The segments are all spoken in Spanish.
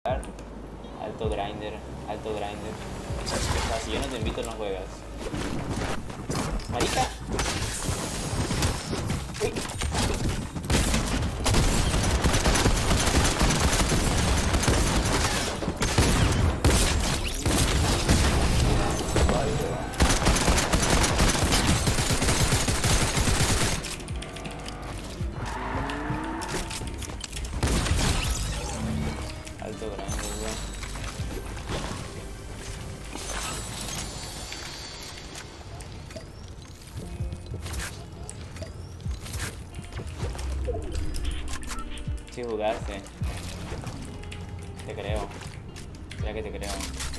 Alto grinder, alto grinder. O sea, si yo no te invito no juegas. Marica. Uy. Alto grinder, weón. Si jugaste. Te creo. Ya que te creo.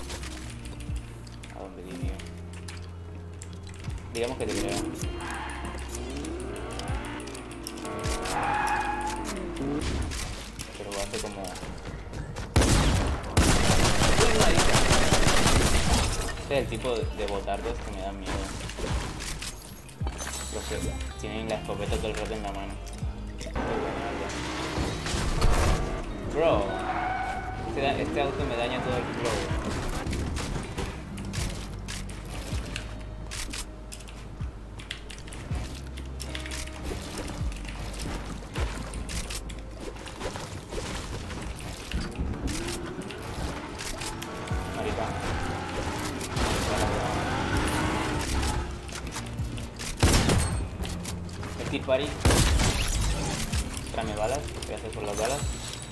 ¿A dónde vivió? Digamos que te creo. Pero hace como... ¡Uy, marica! Este es el tipo de botardos que me dan miedo. Los que tienen la escopeta todo el rato en la mano. Bro, este auto me daña todo el flow. Marica. Steel Party. Tráeme balas, gracias por las balas.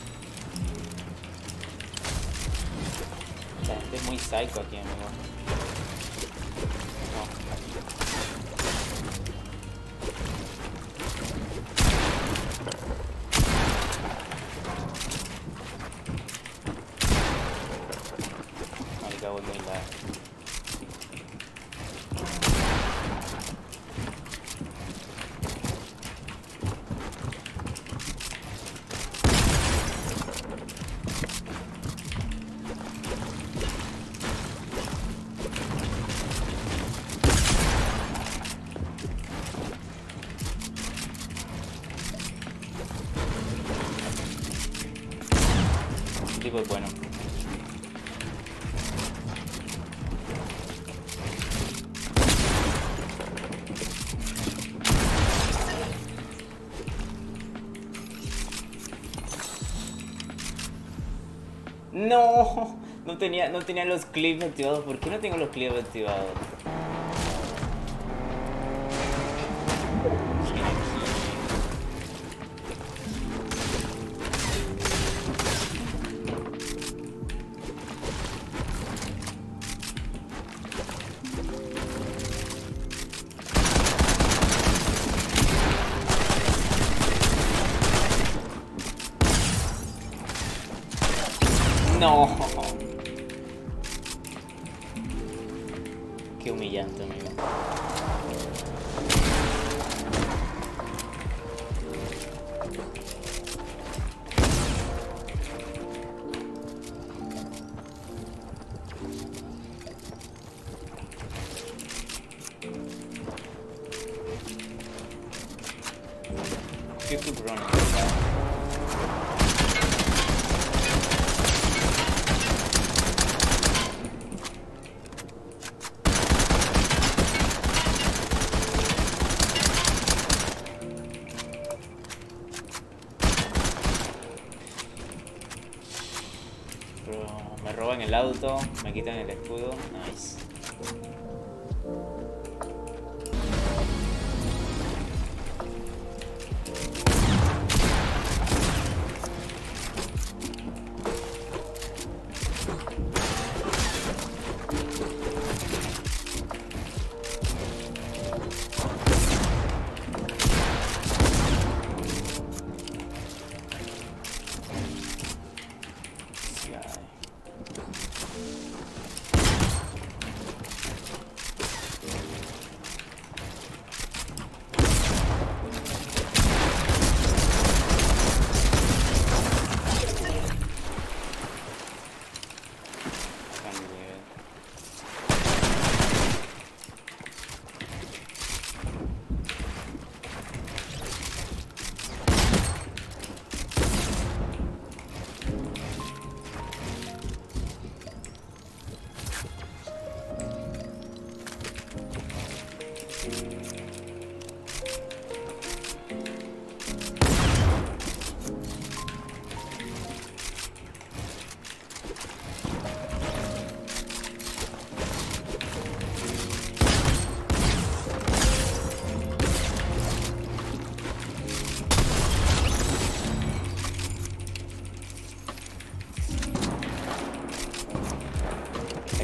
La gente es muy psycho aquí, amigo. No, aquí. Marica, voy muy largo. Tipo es bueno. No, no tenía los clips activados. ¿Por qué no tengo los clips activados? No. Qué humillante, amigo. Keep running. Me roban el auto, me quitan el escudo. Nice.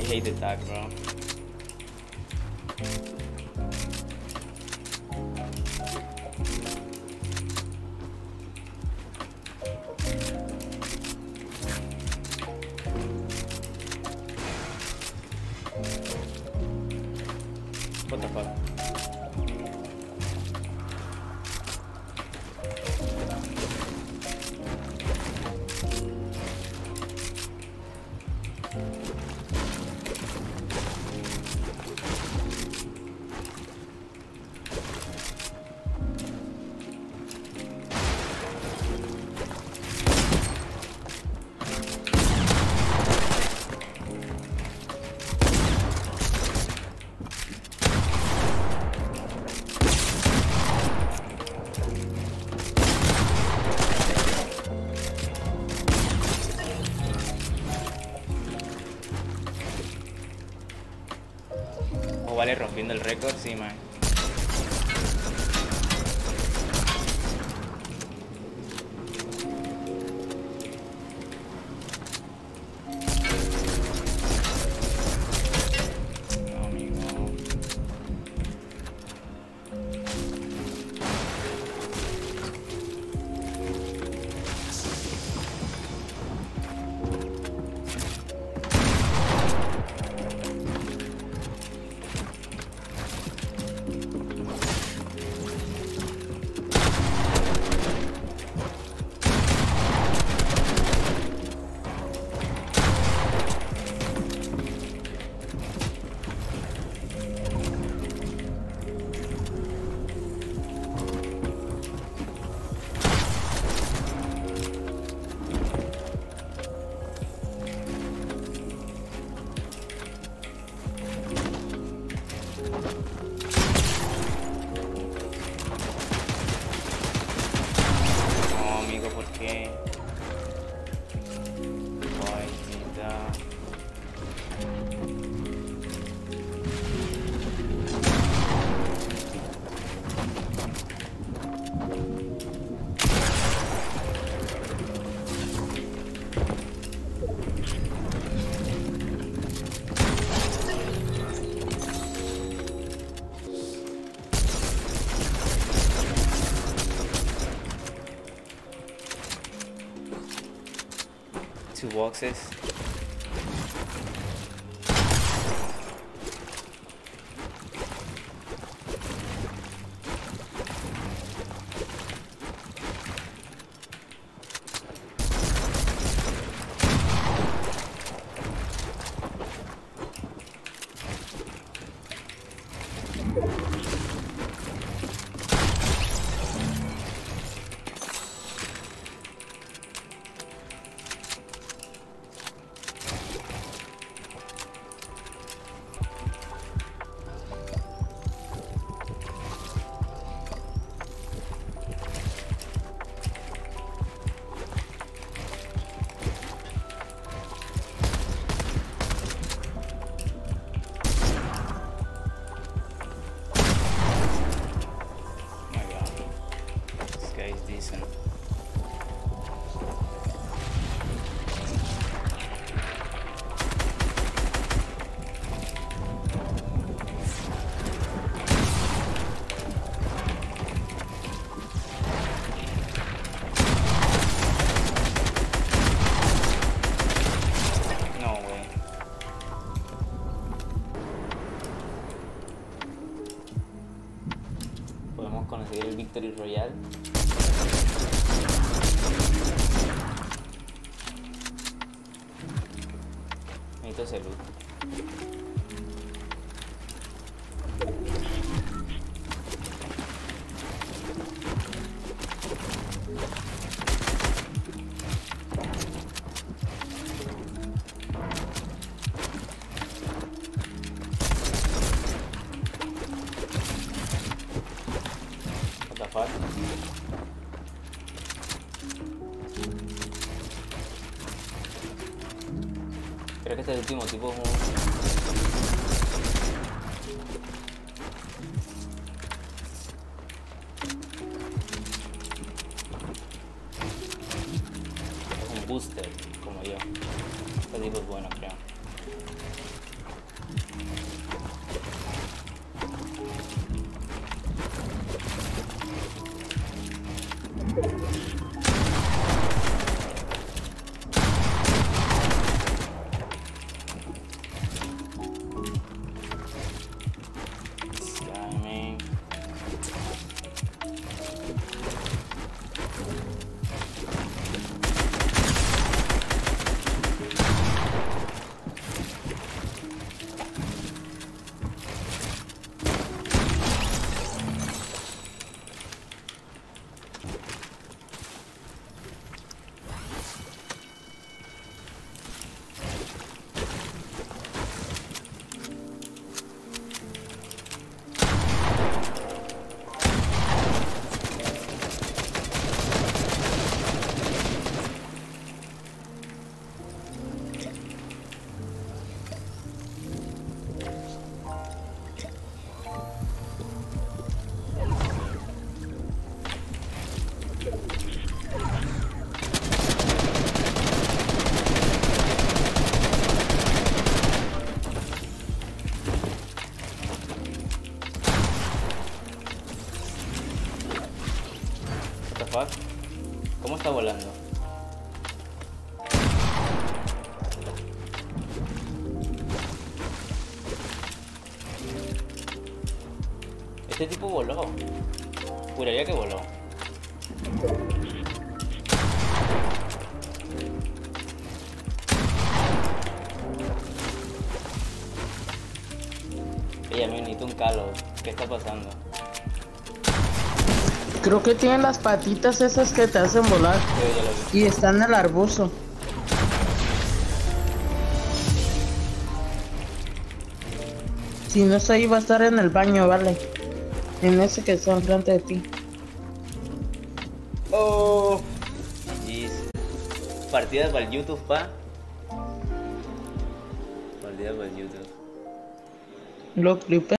I hate the tag, bro. What the fuck? O vale rompiendo el récord, sí, man. No, amigo. Two boxes. Decent. No way. Podemos conseguir el Victory Royale. Necesito ese loot. What the fuck? Creo que este último tipo es un booster, como yo. Este tipo es bueno, creo. Ese tipo voló. Juraría que voló. Ella me necesito un calo. ¿Qué está pasando? Creo que tienen las patitas esas que te hacen volar. Yo ya lo vi. Y está en el arbusto. Si no está ahí, va a estar en el baño, vale. En ese que está enfrente de ti. Oh. Jeez. Partidas para el YouTube, pa. Partidas para el YouTube. Lo clipé.